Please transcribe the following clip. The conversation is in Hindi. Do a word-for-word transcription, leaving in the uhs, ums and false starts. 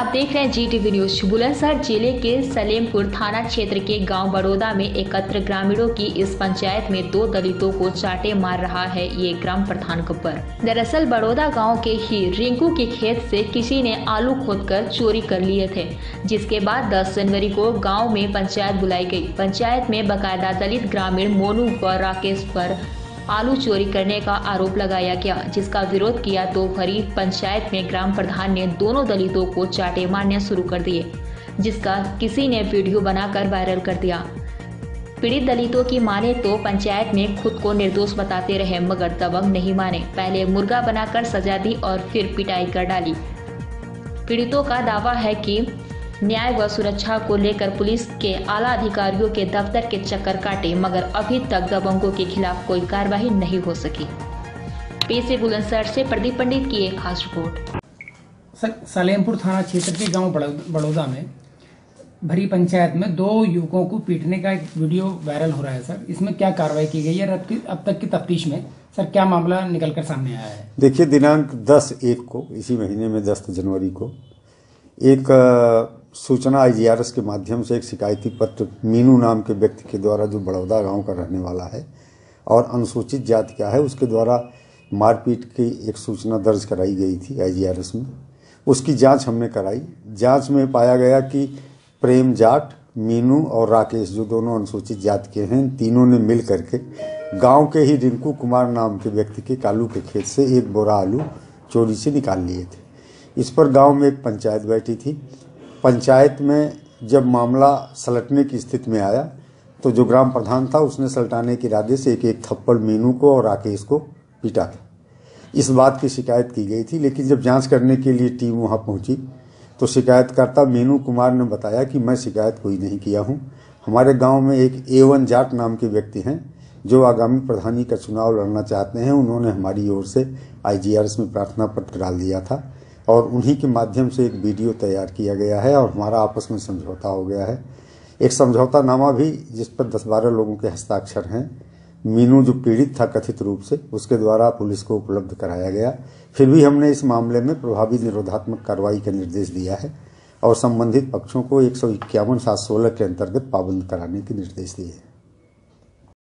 आप देख रहे हैं जी टीवी न्यूज। बुलंदशहर जिले के सलेमपुर थाना क्षेत्र के गांव बड़ौदा में एकत्र ग्रामीणों की इस पंचायत में दो दलितों को चाटे मार रहा है ये ग्राम प्रधान गब्बर। दरअसल बड़ौदा गांव के ही रिंकू के खेत से किसी ने आलू खोदकर चोरी कर लिए थे, जिसके बाद दस जनवरी को गाँव में पंचायत बुलाई गयी। पंचायत में बाकायदा दलित ग्रामीण मोनू व राकेश पर आलू चोरी करने का आरोप लगाया गया, जिसका विरोध किया तो भरी पंचायत में ग्राम प्रधान ने दोनों दलितों को चाटे मारने शुरू कर दिए, जिसका किसी ने वीडियो बनाकर वायरल कर दिया। पीड़ित दलितों की माने तो पंचायत में खुद को निर्दोष बताते रहे, मगर दबंग नहीं माने। पहले मुर्गा बनाकर सजा दी और फिर पिटाई कर डाली। पीड़ितों का दावा है कि न्याय व सुरक्षा को लेकर पुलिस के आला अधिकारियों के दफ्तर के चक्कर काटे, मगर अभी तक दबंगों के खिलाफ कोई कार्रवाई नहीं हो सकी। पेश है बुलंदशहर से प्रदीप पंडित की एक खास रिपोर्ट। सर, सलेमपुर थाना क्षेत्र के गांव बड़ौदा में भरी पंचायत में दो युवकों को पीटने का एक वीडियो वायरल हो रहा है। सर, इसमें क्या कार्रवाई की गई है? अब तक की तफ्तीश में सर क्या मामला निकलकर सामने आया है? देखिए, दिनांक दस एक को, इसी महीने में दस जनवरी को एक सूचना आईजीआरएस के माध्यम से एक शिकायती पत्र मीनू नाम के व्यक्ति के द्वारा, जो बड़ौदा गांव का रहने वाला है और अनुसूचित जाति का है, उसके द्वारा मारपीट की एक सूचना दर्ज कराई गई थी आईजीआरएस में। उसकी जांच हमने कराई। जांच में पाया गया कि प्रेम जाट, मीनू और राकेश, जो दोनों अनुसूचित जाति के हैं, तीनों ने मिल करके गाँव के ही रिंकू कुमार नाम के व्यक्ति के कालू के खेत से एक बोरा आलू चोरी से निकाल लिए थे। इस पर गाँव में एक पंचायत बैठी थी। पंचायत में जब मामला सलटने की स्थिति में आया तो जो ग्राम प्रधान था उसने सलटाने के इरादे से एक एक थप्पड़ मीनू को और राकेश को पीटा था। इस बात की शिकायत की गई थी, लेकिन जब जांच करने के लिए टीम वहां पहुंची तो शिकायतकर्ता मीनू कुमार ने बताया कि मैं शिकायत कोई नहीं किया हूं। हमारे गांव में एक एवन जाट नाम के व्यक्ति हैं जो आगामी प्रधानी का चुनाव लड़ना चाहते हैं। उन्होंने हमारी ओर से आईजीआरएस में प्रार्थना पत्र डाल दिया था और उन्हीं के माध्यम से एक वीडियो तैयार किया गया है और हमारा आपस में समझौता हो गया है। एक समझौता नामा भी, जिस पर दस बारह लोगों के हस्ताक्षर हैं। मीनू जो पीड़ित था कथित रूप से, उसके द्वारा पुलिस को उपलब्ध कराया गया। फिर भी हमने इस मामले में प्रभावी निरोधात्मक कार्रवाई का निर्देश दिया है और संबंधित पक्षों को एक सौ इक्यावन सात सोलह के अंतर्गत पाबंद कराने के निर्देश दिए हैं।